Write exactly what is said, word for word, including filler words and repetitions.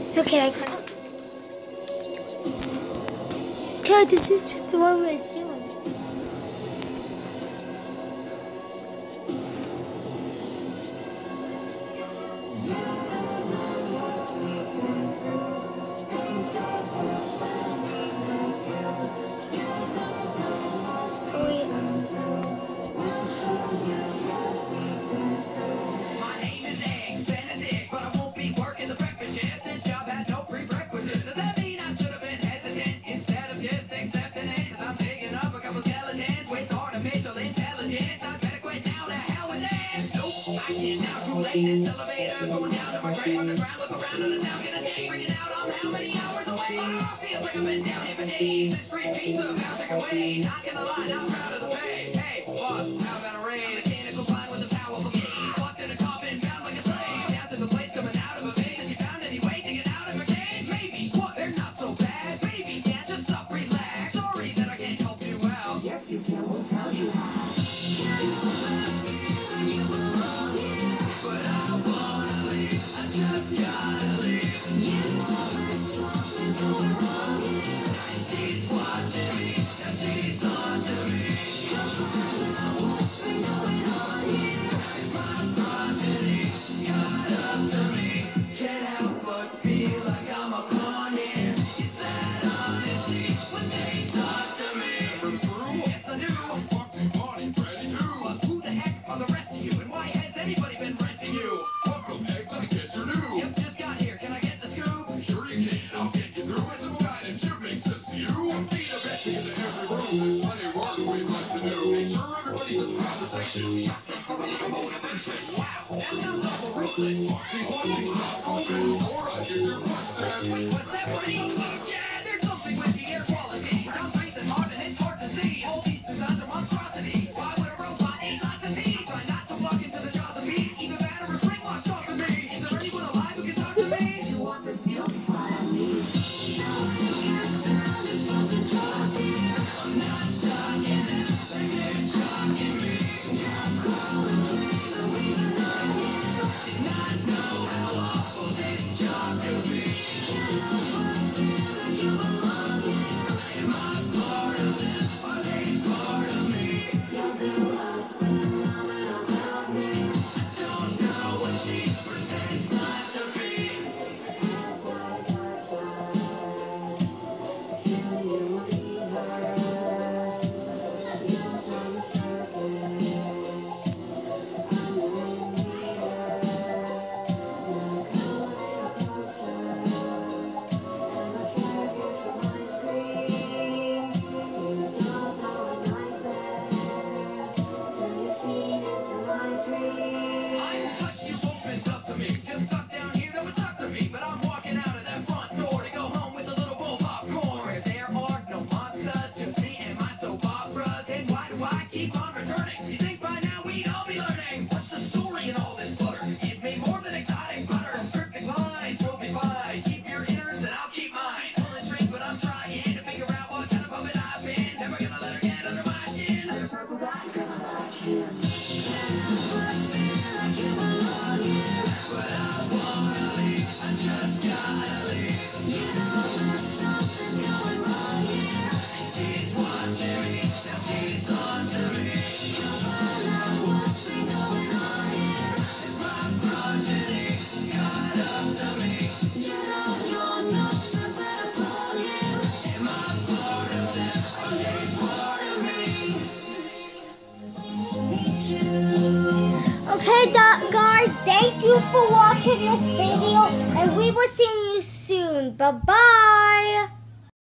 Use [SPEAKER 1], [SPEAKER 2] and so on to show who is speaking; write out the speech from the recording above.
[SPEAKER 1] Okay, I can't. God, this is just what I was doing. Sweet.
[SPEAKER 2] My name is Eggs Benedict, but I won't be working the breakfast shift. This job had no prerequisites. Does that mean I should have been hesitant instead of just accepting it? Cause I'm digging up a couple skeletons with artificial intelligence. I better quit now, to hell with this. Nope, I can't now, too late. This elevator's going down to my grave underground. Look around on the sound, gonna stay freaking out. I'm how many hours away? Oh, feels like I've been down here for days. This free pizza about to take away. Not gonna lie, not proud of the pay. Hey, boss, how about a raise? Mechanical blind with a powerful gaze. Locked in a coffin, bound like a slave. Down to the place coming out of a vase. Has she found any way to get out of her cage? Maybe, what? They're not so bad. Maybe, yeah, just stop, relax. Sorry that I can't help you out. Yes, you can, we'll tell you how. But I wanna leave, I just gotta leave. You know that something's going wrong here. And she's watching me, now she's on to me. Come find out what's been going on here. It's my progeny, got up to me. Can't help but feel like I'm a pawn here. Is that honesty when they talk to me? Yes, I do.
[SPEAKER 3] Boxing party, Freddy too.
[SPEAKER 2] But who the heck are the rest of you? And why has anybody been renting you?
[SPEAKER 3] Welcome, Eggs, I guess you're new.
[SPEAKER 2] Yep, just got here. Can I get the scoop?
[SPEAKER 3] Sure you can, I'll get you through. Some guidance should make sense to you. Complete a bet to get to every room. Plenty of work we've left to do. Make sure everybody's in the conversation. Shot them for a little motivation.
[SPEAKER 2] Wow, that sounds awful ruthless.
[SPEAKER 3] Foxy's watching, stop open. Laura, here's your footsteps.
[SPEAKER 2] Wait, what's that for me? Yeah, there's something with the air quality. Sound strength is hard and it's hard to see. All these designs are monstrosities. Why would a robot eat lots of teeth? Try not to walk into the jaws of peace. Either that or a spring lock talk to me. Is there anyone alive who can talk to me? You want the seal? Follow me. I'm not shocking them, but they're shocking me. Job quality, but we don't know yet. Did not know how awful this job could be. Can't help but feel like you belong here. Am I part of them? Are they part of me? You'll do a phenomenal job here. I don't know what she pretends not to be. I'm touched, you opened up to me. Just stuck down here, no, it's up to me. But I'm walking out of that front door to go home with a little bowl of popcorn. Where there are no monsters, just me and my soap operas. And why do I keep on returning? You think by now we'd all be learning? What's the story in all this clutter? Give me more than exotic butter. Scripted lines will be fine. Keep your innards and I'll keep mine. Pulling strings, but I'm trying to figure out what kind of puppet I've been. Never gonna let her get under my skin. Her purple dot, gonna like him. But I wanna leave, I just gotta leave. You know that something's going wrong here. And she's watching me, now she's on to me. Come find out what's been going on here. It's my progeny, got up to me. You know you're nothing but a pawn here. Am I part of them? Are they part of me? Meet you.
[SPEAKER 1] Okay, gu- guys, thank you for watching this video, and we will see you soon. Bye-bye.